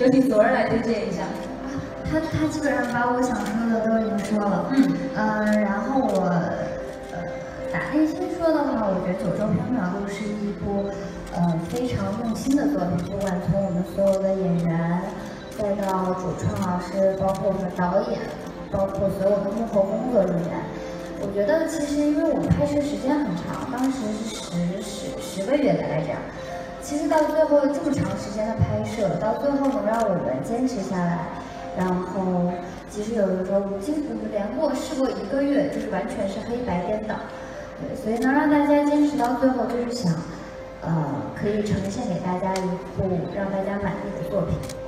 由请左人来推荐一下。 他基本上把我想说的都已经说了。然后我打内心说的话，我觉得《九州缥缈录》是一部非常用心的作品，不管从我们所有的演员，再到主创老师，包括我们导演，包括所有的幕后工作人员。我觉得其实因为我们拍摄时间很长，当时是10个月来着。其实到最后这么长时间的拍摄，到最后能让我们坚持下来，然后其实有的时候我们连试过1个月，就是完全是黑白颠倒。对，所以能让大家坚持到最后，就是想可以呈现给大家一部让大家满意的作品。